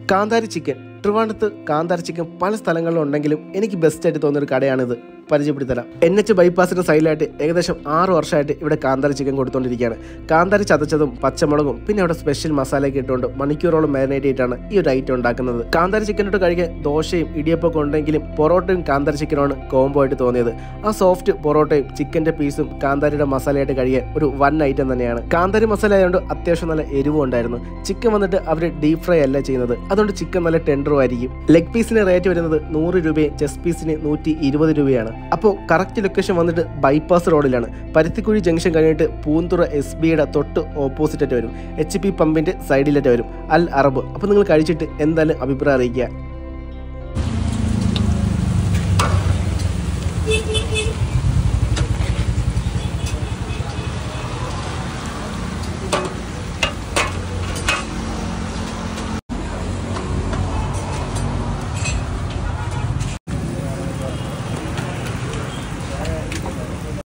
കാന്താരി ചിക്കൻ. ട്രിവാൻഡ്രത്ത് കാന്താരി ചിക്കൻ പല സ്ഥലങ്ങളിലുണ്ടെങ്കിലും എനിക്ക് ബെസ്റ്റായിട്ട് തോന്നിയൊരു കടയാണിത്. പരിചയപ്പെടുത്തരാം. NH ബൈപ്പാസിൻ്റെ സൈഡിലായിട്ട് ഏകദേശം 6 വർഷമായിട്ട് ഇവിടെ കാന്താരി ചിക്കൻ കൊടുത്തുകൊണ്ടിരിക്കുകയാണ്. കാന്താരി ചതച്ചതും പച്ചമുളകും പിന്നെ അവിടെ സ്പെഷ്യൽ മസാലയൊക്കെ ഇട്ടുകൊണ്ട് മണിക്കൂറോളം മാരിനേറ്റ് ചെയ്തിട്ടാണ് ഈ ഒരു ഐറ്റം ഉണ്ടാക്കുന്നത്. കാന്താരി ചിക്കനോട്ട് കഴിക്കാൻ ദോശയും ഇടിയപ്പമൊക്കെ ഉണ്ടെങ്കിലും പൊറോട്ടയും കാന്താരി ചിക്കനുമാണ് കോംബോ ആയിട്ട് തോന്നിയത്. ആ സോഫ്റ്റ് പൊറോട്ടയും ചിക്കൻ്റെ പീസും കാന്താരിയുടെ മസാലയായിട്ട് കഴിയാൻ ഒരു വൻ ഐറ്റം തന്നെയാണ്. കാന്താരി മസാല ആയതുകൊണ്ട് അത്യാവശ്യം നല്ല എരിവും ഉണ്ടായിരുന്നു. ചിക്കൻ വന്നിട്ട് അവർ ഡീപ് ഫ്രൈ അല്ല ചെയ്യുന്നത്, അതുകൊണ്ട് ചിക്കൻ നല്ല ടെൻഡറും ആയിരിക്കും. ലെഗ് പീസിന് റേറ്റ് വരുന്നത് 100 രൂപയും ചെസ്റ്റ് പീസിന് 120 രൂപയാണ്. അപ്പോൾ കറക്റ്റ് ലൊക്കേഷൻ വന്നിട്ട് ബൈപ്പാസ് റോഡിലാണ്. പരുത്തിക്കുഴി ജംഗ്ഷൻ കഴിഞ്ഞിട്ട് പൂന്തുറ SBയുടെ തൊട്ട് ഓപ്പോസിറ്റായിട്ട് വരും. HP പമ്പിൻ്റെ സൈഡിലായിട്ട് വരും. Al Arab. അപ്പോൾ നിങ്ങൾ കഴിച്ചിട്ട് എന്തായാലും അഭിപ്രായം അറിയിക്കുക.